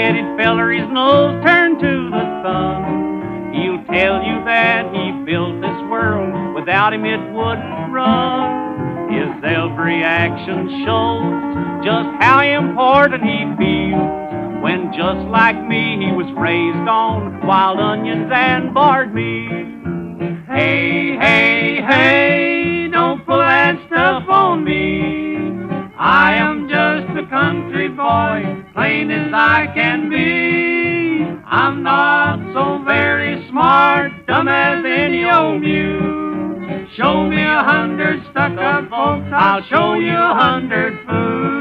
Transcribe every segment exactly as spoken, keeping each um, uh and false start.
hard-headed feller, his nose turned to the sun. He'll tell you that he built this world, without him it wouldn't run. His every action shows just how important he feels, when just like me he was raised on wild onions and barred meat. Hey, hey, hey, don't pull that stuff on me. I am just a country boy, plain as I can be. I'm not so very smart, dumb as any old mule. Show me a hundred stuck-up folks, I'll show you a hundred fools.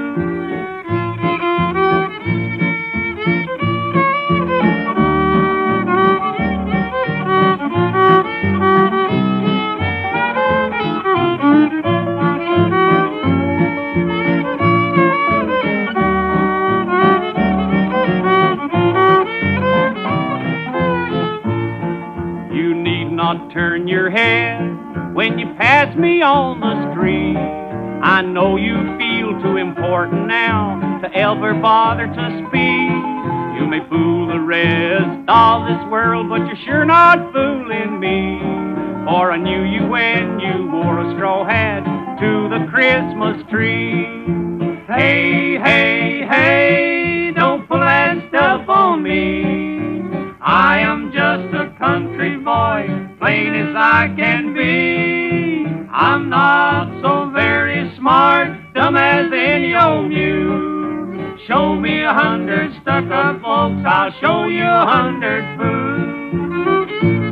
Not turn your head when you pass me on the street. I know you feel too important now to ever bother to speak. You may fool the rest of this world, but you're sure not fooling me. For I knew you when you wore a straw hat to the Christmas tree. Hey, hey, hey, don't pull that stuff on me. I am just a country boy, plain as I can be. I'm not so very smart, dumb as any old mule. Show me a hundred stuck-up folks, I'll show you a hundred fools.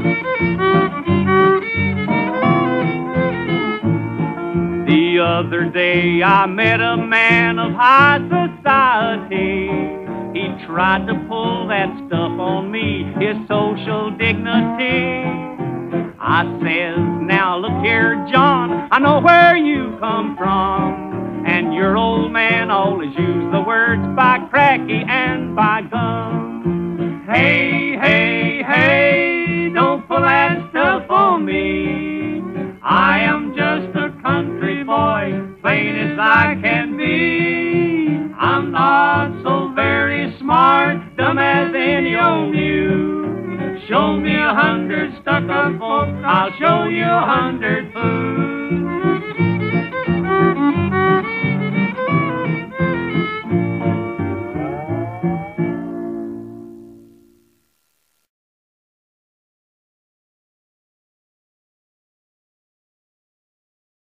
The other day I met a man of high society. He tried to pull that stuff on me, his social dignity. I says, now look here, John, I know where you come from, and your old man always used the words by cracky and by gum. Hey, hey, hey, don't pull that stuff on me. I am just a country boy, plain as I can be. I'm not so very smart, dumb as any old mule. Show me a hundred stuck-up folks, I'll show you a hundred fools.